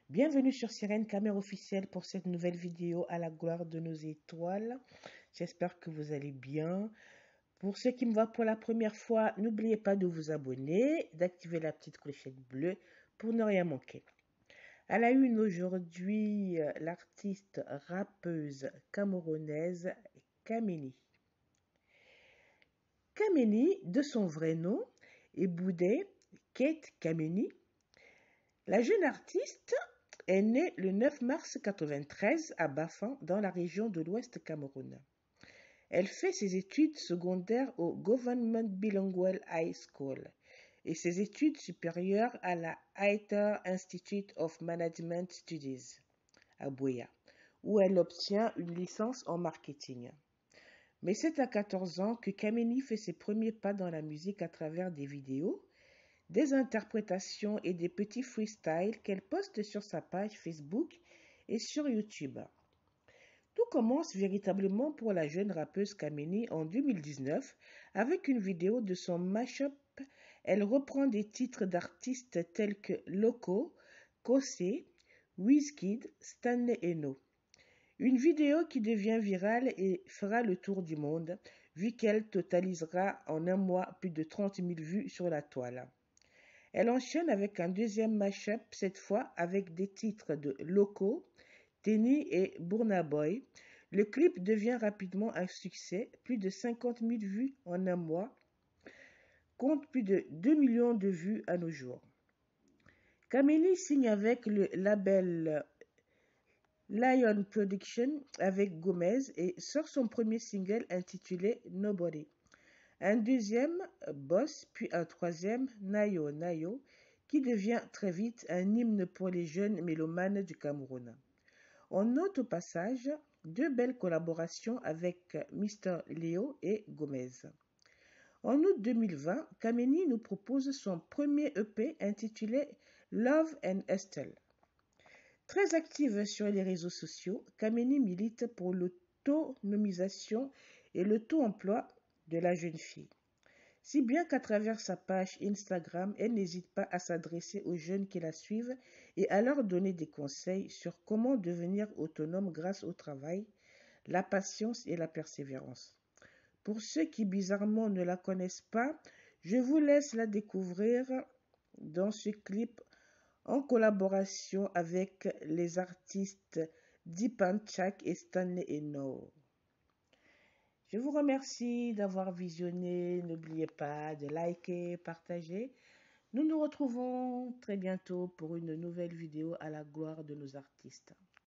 Bienvenue sur Sirène Caméra officielle pour cette nouvelle vidéo à la gloire de nos étoiles. J'espère que vous allez bien. Pour ceux qui me voient pour la première fois, n'oubliez pas de vous abonner, d'activer la petite clochette bleue pour ne rien manquer. À la une aujourd'hui, l'artiste rappeuse camerounaise Kameni. Kameni, de son vrai nom, est Boudé Kate Kameni. La jeune artiste est née le 9 mars 1993 à Bafang, dans la région de l'Ouest Cameroun. Elle fait ses études secondaires au Government Bilingual High School et ses études supérieures à la Aiter Institute of Management Studies à Buea, où elle obtient une licence en marketing. Mais c'est à 14 ans que Kameni fait ses premiers pas dans la musique à travers des vidéos, des interprétations et des petits freestyles qu'elle poste sur sa page Facebook et sur YouTube. Tout commence véritablement pour la jeune rappeuse Kameni en 2019 avec une vidéo de son mashup. Elle reprend des titres d'artistes tels que Loco, Kossé, Wizkid, Stanley Eno. Une vidéo qui devient virale et fera le tour du monde, vu qu'elle totalisera en un mois plus de 30 000 vues sur la toile. Elle enchaîne avec un deuxième mashup, cette fois avec des titres de Loco, Tenny et Burna Boy. Le clip devient rapidement un succès, plus de 50 000 vues en un mois, compte plus de 2 millions de vues à nos jours. Kameni signe avec le label Lion Production avec Gomez et sort son premier single intitulé Nobody. Un deuxième, Boss, puis un troisième, Nayo Nayo, qui devient très vite un hymne pour les jeunes mélomanes du Cameroun. On note au passage deux belles collaborations avec Mr. Leo et Gomez. En août 2020, Kameni nous propose son premier EP intitulé Love and Estelle. Très active sur les réseaux sociaux, Kameni milite pour l'autonomisation et l'auto-emploi de la jeune fille. Si bien qu'à travers sa page Instagram, elle n'hésite pas à s'adresser aux jeunes qui la suivent et à leur donner des conseils sur comment devenir autonome grâce au travail, la patience et la persévérance. Pour ceux qui bizarrement ne la connaissent pas, je vous laisse la découvrir dans ce clip en collaboration avec les artistes Dipan Chak et Stanley Eno. Je vous remercie d'avoir visionné. N'oubliez pas de liker, partager. Nous nous retrouvons très bientôt pour une nouvelle vidéo à la gloire de nos artistes.